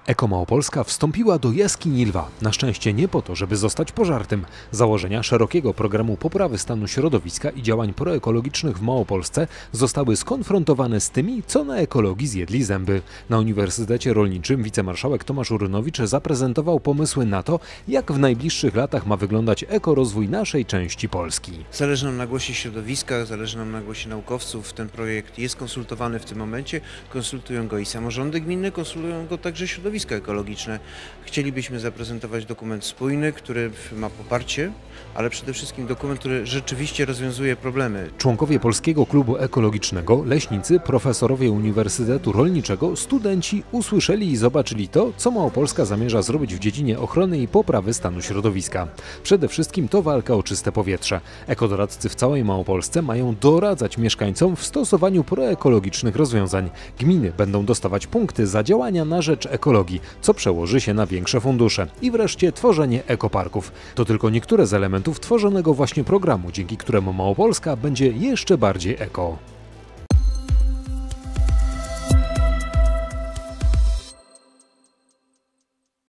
Eko Małopolska wstąpiła do jaskini lwa. Na szczęście nie po to, żeby zostać pożartym. Założenia szerokiego programu poprawy stanu środowiska i działań proekologicznych w Małopolsce zostały skonfrontowane z tymi, co na ekologii zjedli zęby. Na Uniwersytecie Rolniczym wicemarszałek Tomasz Urynowicz zaprezentował pomysły na to, jak w najbliższych latach ma wyglądać ekorozwój naszej części Polski. Zależy nam na głosie środowiska, zależy nam na głosie naukowców. Ten projekt jest konsultowany w tym momencie. Konsultują go i samorządy gminne, konsultują go także środowiska ekologiczne. Chcielibyśmy zaprezentować dokument spójny, który ma poparcie, ale przede wszystkim dokument, który rzeczywiście rozwiązuje problemy. Członkowie Polskiego Klubu Ekologicznego, leśnicy, profesorowie Uniwersytetu Rolniczego, studenci usłyszeli i zobaczyli to, co Małopolska zamierza zrobić w dziedzinie ochrony i poprawy stanu środowiska. Przede wszystkim to walka o czyste powietrze. Ekodoradcy w całej Małopolsce mają doradzać mieszkańcom w stosowaniu proekologicznych rozwiązań. Gminy będą dostawać punkty za działania na rzecz ekologii, co przełoży się na większe fundusze. I wreszcie tworzenie ekoparków. To tylko niektóre z elementów tworzonego właśnie programu, dzięki któremu Małopolska będzie jeszcze bardziej eko.